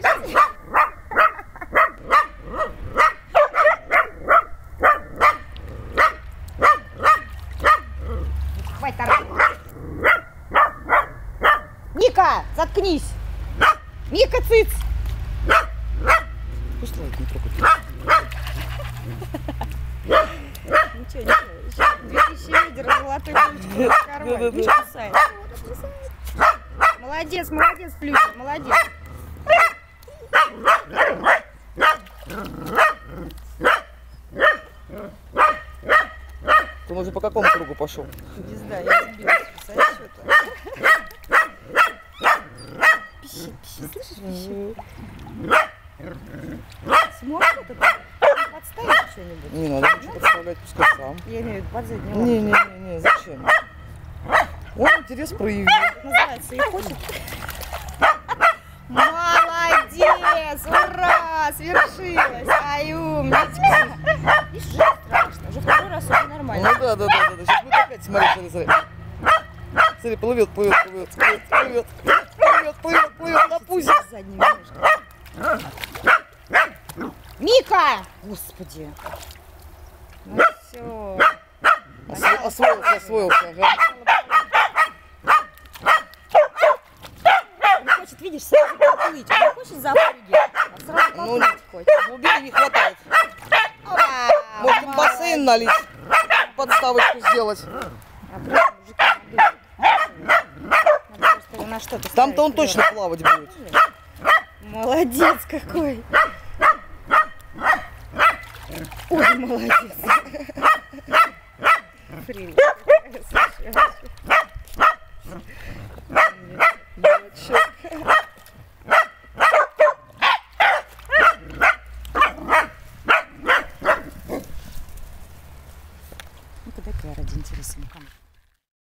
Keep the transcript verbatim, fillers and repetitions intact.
Хватит орать. Мика, заткнись. Мика, цыц. Пусть лайк не трогает. Ничего, ничего. две тысячи лидеров, золотой ключик в кармане. Не кусай. Молодец, молодец, Плюшек, молодец. Ты уже по какому кругу пошел? Не знаю, я сбилась со счета. Пищит, пищит, слышишь, пищит? Сможешь это подставить что-нибудь? Не надо ничего подставлять, пускай сам. Я имею в виду под заднюю лапу. Не-не-не, зачем? Он интерес проявил. Это называется и хочет. Молодец! Ура! Свершилось! Ай, умничка! Видишь, уже страшно. Уже второй раз уже нормально. Ну да, да, да, да. Сейчас будет опять, смотри, смотри, смотри. Смотри, плывет, плывет, плывет, плывет, плывет, плывет, плывет, плывет на пузе. Мика! Господи! Ну все. Освоился, освоился, ага. Он хочет, видишь, сразу поплыть. Он не хочет запрыгивать, а сразу Ну, поплыть хочет. ну, бери, не хватает. Опа! Может, в бассейн налить, подставочку сделать. А просто мужики надо просто его на что-то ставить. Там-то он точно плавать будет. Молодец какой! Ой, молодец! Прелесть. Дурачок. Ну-ка дай-ка я ради интереса никому.